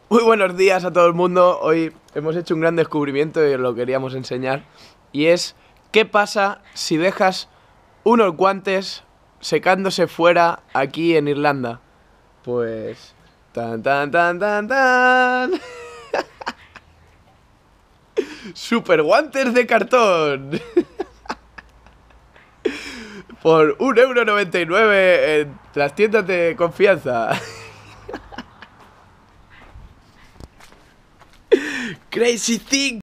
Muy buenos días a todo el mundo. Hoy hemos hecho un gran descubrimiento y os lo queríamos enseñar. Y es, ¿qué pasa si dejas unos guantes secándose fuera aquí en Irlanda? Pues... Tan, tan, tan, tan, tan. Super guantes de cartón. Por 1,99 € en las tiendas de confianza. Crazy thing.